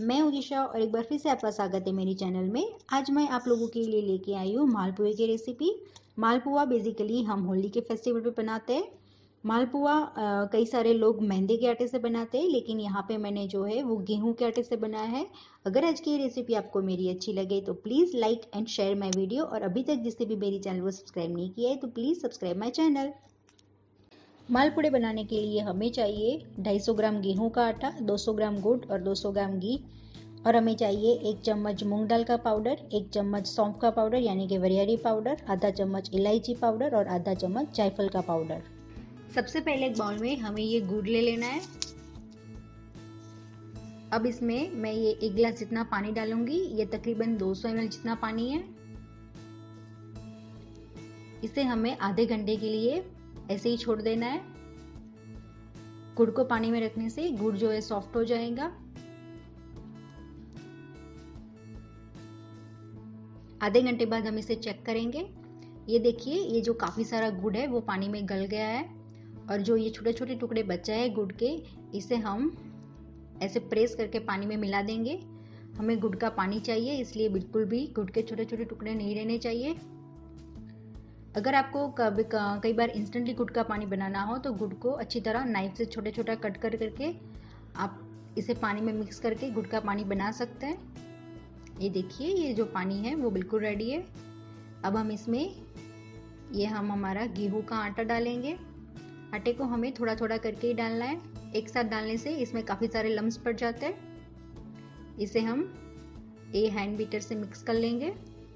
मैं उदिशा और एक बार फिर से आपका स्वागत है मेरी चैनल में। आज मैं आप लोगों के लिए लेके आई हूँ मालपुए की रेसिपी। मालपुआ बेसिकली हम होली के फेस्टिवल पे बनाते हैं। मालपुआ कई सारे लोग मैदे के आटे से बनाते हैं, लेकिन यहाँ पे मैंने जो है वो गेहूं के आटे से बनाया है। अगर आज की रेसिपी आपको मेरी अच्छी लगे तो please like and share my video, और अभी तक जिसने भी मेरी चैनल को सब्सक्राइब नहीं किया है तो प्लीज़ सब्सक्राइब माई चैनल। मालपुड़े बनाने के लिए हमें चाहिए 250 ग्राम गेहूं का आटा, 200 ग्राम गुड़ और 200 ग्राम घी। और हमें चाहिए 1 चम्मच मूंग दाल का पाउडर, 1 चम्मच सौंफ का पाउडर यानी कि वरियारी पाउडर, आधा चम्मच इलायची पाउडर और आधा चम्मच जायफल का पाउडर। सबसे पहले एक बाउल में हमें ये गुड़ ले लेना है। अब इसमें मैं ये 1 गिलास जितना पानी डालूंगी। ये तकरीबन 200 ml जितना पानी है। इसे हमें आधे घंटे के लिए ऐसे ही छोड़ देना है। गुड़ को पानी में रखने से गुड़ जो है सॉफ्ट हो जाएगा। आधे घंटे बाद हम इसे चेक करेंगे। ये देखिए, ये जो काफ़ी सारा गुड़ है वो पानी में गल गया है, और जो ये छोटे छोटे टुकड़े बचे हैं गुड़ के, इसे हम ऐसे प्रेस करके पानी में मिला देंगे। हमें गुड़ का पानी चाहिए, इसलिए बिल्कुल भी गुड़ के छोटे छोटे टुकड़े नहीं रहने चाहिए। अगर आपको कई बार इंस्टेंटली गुड़ का पानी बनाना हो तो गुड़ को अच्छी तरह नाइफ से छोटे छोटा कट कर करके आप इसे पानी में मिक्स करके गुड़ का पानी बना सकते हैं। ये देखिए, ये जो पानी है वो बिल्कुल रेडी है। अब हम इसमें हमारा गेहूं का आटा डालेंगे। आटे को हमें थोड़ा थोड़ा करके ही डालना है, एक साथ डालने से इसमें काफ़ी सारे लम्स पड़ जाते हैं। इसे हम हैंड बीटर से मिक्स कर लेंगे।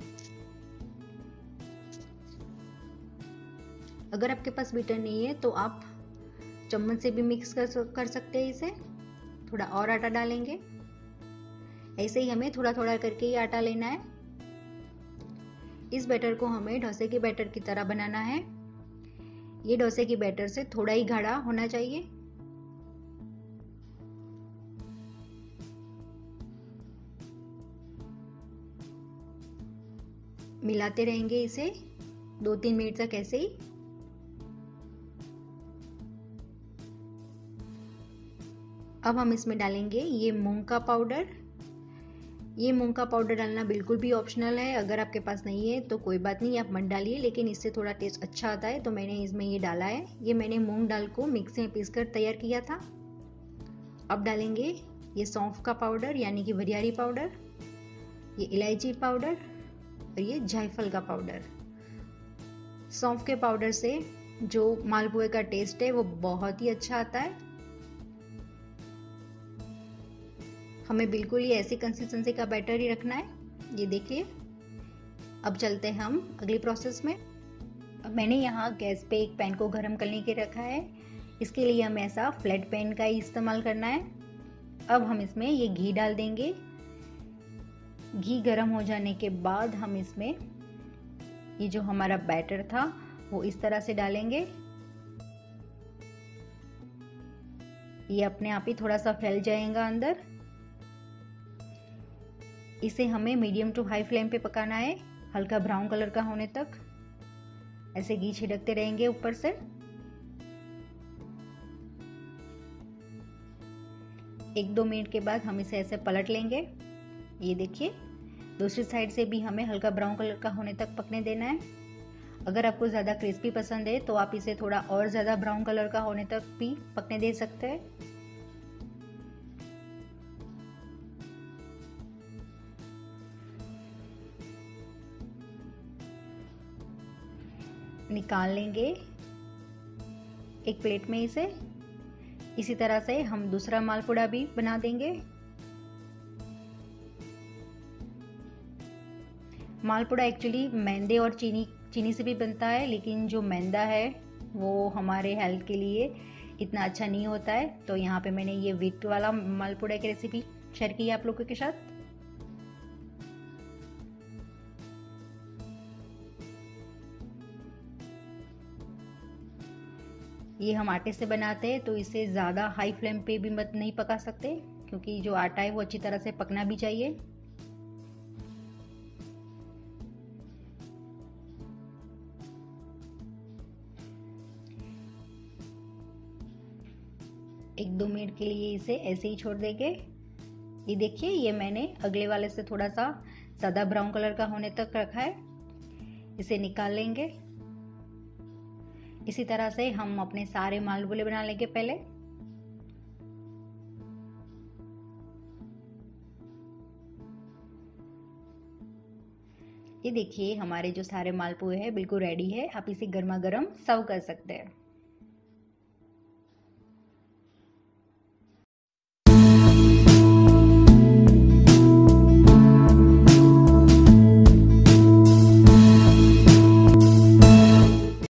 अगर आपके पास बीटर नहीं है तो आप चम्मच से भी मिक्स कर सकते हैं। इसे थोड़ा और आटा डालेंगे। ऐसे ही हमें थोड़ा थोड़ा करके ही आटा लेना है। इस बैटर को हमें डोसे के बैटर की तरह बनाना है। ये डोसे के बैटर से थोड़ा ही गाढ़ा होना चाहिए। मिलाते रहेंगे इसे 2-3 मिनट तक ऐसे ही। अब हम इसमें डालेंगे ये मूंग का पाउडर। ये मूंग का पाउडर डालना बिल्कुल भी ऑप्शनल है। अगर आपके पास नहीं है तो कोई बात नहीं, आप मत डालिए, लेकिन इससे थोड़ा टेस्ट अच्छा आता है तो मैंने इसमें ये डाला है। ये मैंने मूंग दाल को मिक्सी में पीसकर तैयार किया था। अब डालेंगे ये सौंफ का पाउडर यानी कि वरियारी पाउडर, ये इलायची पाउडर और ये जायफल का पाउडर। सौंफ के पाउडर से जो मालपुए का टेस्ट है वो बहुत ही अच्छा आता है। हमें बिल्कुल ही ऐसी कंसिस्टेंसी का बैटर ही रखना है। ये देखिए। अब चलते हैं हम अगली प्रोसेस में। अब मैंने यहाँ गैस पे एक पैन को गर्म करने के रखा है। इसके लिए हमें ऐसा फ्लैट पैन का ही इस्तेमाल करना है। अब हम इसमें ये घी डाल देंगे। घी गर्म हो जाने के बाद हम इसमें ये जो हमारा बैटर था वो इस तरह से डालेंगे। ये अपने आप ही थोड़ा सा फैल जाएगा अंदर। इसे हमें मीडियम टू हाई फ्लेम पे पकाना है, हल्का ब्राउन कलर का होने तक। ऐसे घी छिड़कते रहेंगे ऊपर से। एक 2 मिनट के बाद हम इसे ऐसे पलट लेंगे। ये देखिए, दूसरी साइड से भी हमें हल्का ब्राउन कलर का होने तक पकने देना है। अगर आपको ज़्यादा क्रिस्पी पसंद है तो आप इसे थोड़ा और ज़्यादा ब्राउन कलर का होने तक भी पकने दे सकते हैं। निकाल लेंगे एक प्लेट में इसे। इसी तरह से हम दूसरा मालपुड़ा भी बना देंगे। मालपुड़ा एक्चुअली मैदे और चीनी से भी बनता है, लेकिन जो मैदा है वो हमारे हेल्थ के लिए इतना अच्छा नहीं होता है। तो यहाँ पे मैंने ये व्हीट वाला मालपुड़ा की रेसिपी शेयर की है आप लोगों के साथ। ये हम आटे से बनाते हैं तो इसे ज़्यादा हाई फ्लेम पे भी मत नहीं पका सकते, क्योंकि जो आटा है वो अच्छी तरह से पकना भी चाहिए। एक 2 मिनट के लिए इसे ऐसे ही छोड़ देंगे। ये देखिए, ये मैंने अगले वाले से थोड़ा सा सादा ब्राउन कलर का होने तक रखा है। इसे निकाल लेंगे। इसी तरह से हम अपने सारे मालपुए बना लेंगे पहले। ये देखिए, हमारे जो सारे मालपुए हैं बिल्कुल रेडी है। आप इसे गर्मा गर्म सर्व कर सकते हैं।